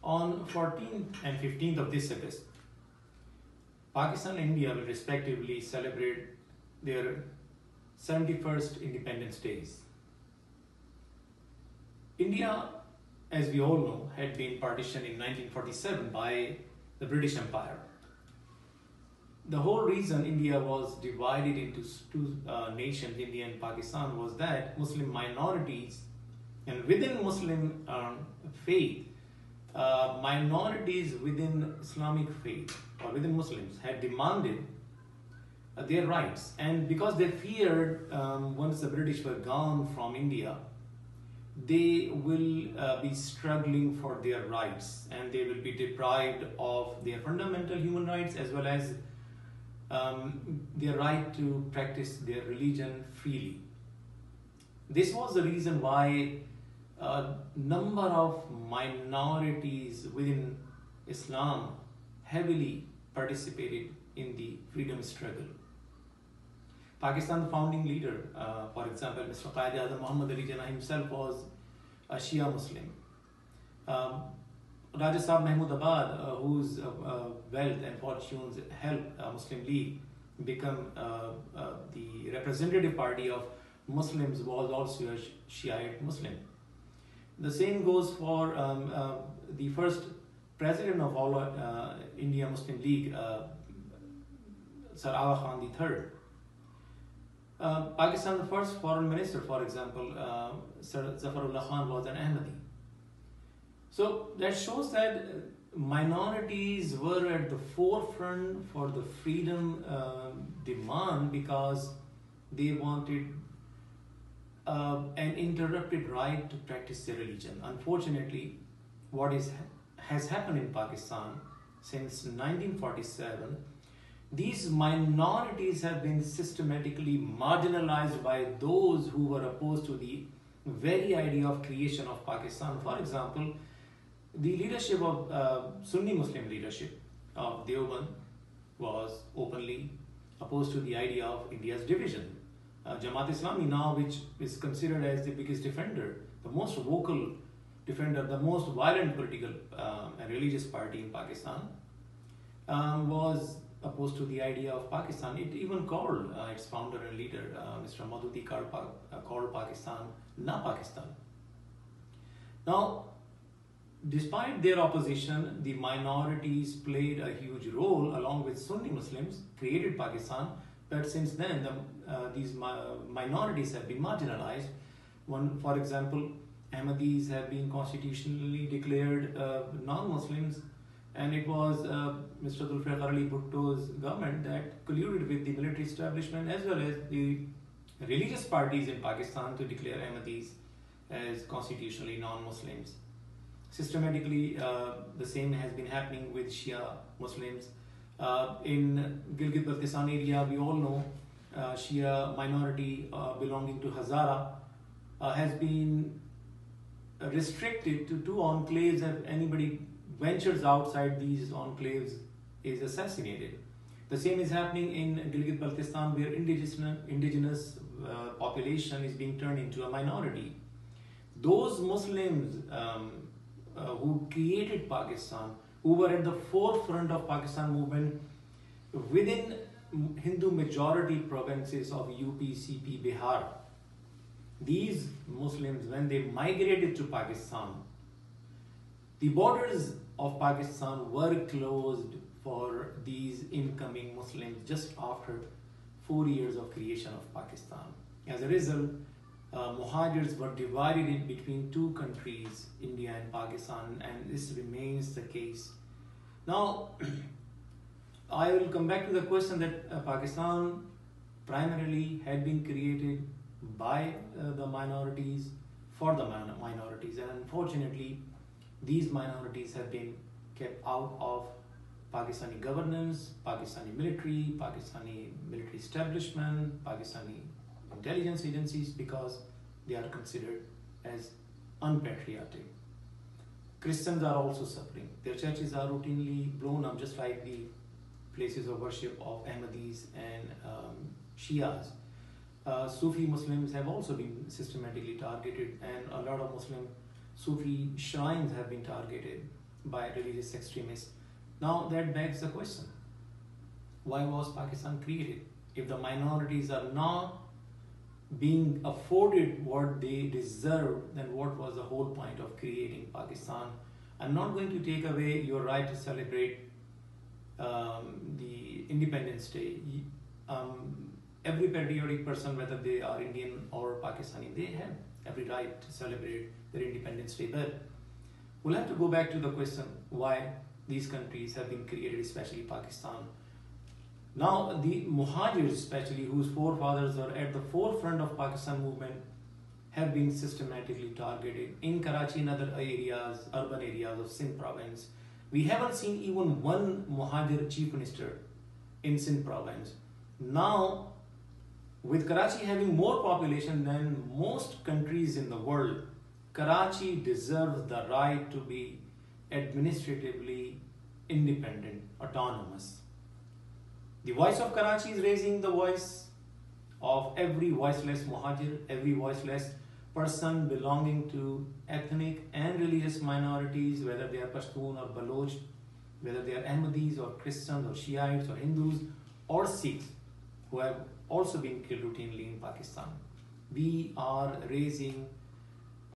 On 14th and 15th of this August, Pakistan and India will respectively celebrate their 71st Independence Days. India, as we all know, had been partitioned in 1947 by the British Empire. The whole reason India was divided into two nations, India and Pakistan, was that Muslim minorities, and within Muslim faith, minorities within Islamic faith or within Muslims had demanded their rights. And because they feared once the British were gone from India, they will be struggling for their rights, and they will be deprived of their fundamental human rights as well as their right to practice their religion freely. This was the reason why a number of minorities within Islam heavily participated in the freedom struggle. Pakistan's founding leader, for example, Mr. Qaid-e-Azam Muhammad Ali Jinnah himself was a Shia Muslim. Raja Sahib Mahmoodabad, whose wealth and fortunes helped Muslim League become the representative party of Muslims, was also a Shiite Muslim. The same goes for the first president of all India Muslim League, Sir Aga Khan III. Pakistan's first foreign minister, for example, Sir Zafarullah Khan, was an Ahmadi. So that shows that minorities were at the forefront for the freedom demand because they wanted an interrupted right to practice their religion. Unfortunately, what has happened in Pakistan since 1947, these minorities have been systematically marginalized by those who were opposed to the very idea of creation of Pakistan. For example, the leadership of Sunni Muslim leadership of Deoband was openly opposed to the idea of India's division. Jamaat Islami now, which is considered as the biggest defender, the most vocal defender, the most violent political and religious party in Pakistan, was opposed to the idea of Pakistan. It even called its founder and leader, Mr. Maududi, called Pakistan Na Pakistan. Now, despite their opposition, the minorities played a huge role along with Sunni Muslims, created Pakistan, but since then these minorities have been marginalized. For example, Ahmadis have been constitutionally declared non-Muslims, and it was Mr. Zulfikar Ali Bhutto's government that colluded with the military establishment as well as the religious parties in Pakistan to declare Ahmadis as constitutionally non-Muslims. Systematically, the same has been happening with Shia Muslims. In Gilgit-Baltistan area, we all know Shia minority belonging to Hazara has been restricted to 2 enclaves. If anybody ventures outside these enclaves, is assassinated. The same is happening in Gilgit-Baltistan, where indigenous population is being turned into a minority. Those Muslims who created Pakistan, who were at the forefront of Pakistan movement within Hindu majority provinces of UP, CP, Bihar, these Muslims, when they migrated to Pakistan, the borders of Pakistan were closed for these incoming Muslims just after 4 years of creation of Pakistan. As a result, Mohajirs were divided in between 2 countries, India and Pakistan, and this remains the case. Now, I will come back to the question that Pakistan primarily had been created by the minorities, for the minorities, and unfortunately, these minorities have been kept out of Pakistani governance, Pakistani military establishment, Pakistani intelligence agencies, because they are considered as unpatriotic. Christians are also suffering. Their churches are routinely blown up, just like the places of worship of Ahmadis and Shias. Sufi Muslims have also been systematically targeted, and a lot of Muslim Sufi shrines have been targeted. by religious extremists. Now that begs the question, why was Pakistan created? If the minorities are not being afforded what they deserve, then what was the whole point of creating Pakistan? I'm not going to take away your right to celebrate the Independence Day. Every patriotic person, whether they are Indian or Pakistani, they have every right to celebrate their Independence Day. But we'll have to go back to the question why these countries have been created, especially Pakistan. Now, the Mohajirs, especially, whose forefathers are at the forefront of Pakistan movement, have been systematically targeted in Karachi and other areas, urban areas of Sindh province. We haven't seen even one Mohajir chief minister in Sindh province. Now, with Karachi having more population than most countries in the world, Karachi deserves the right to be administratively independent, autonomous. The voice of Karachi is raising the voice of every voiceless Mohajir, every voiceless person belonging to ethnic and religious minorities, whether they are Pashtun or Baloch, whether they are Ahmadis or Christians or Shiites or Hindus or Sikhs, who have also been killed routinely in Pakistan. We are raising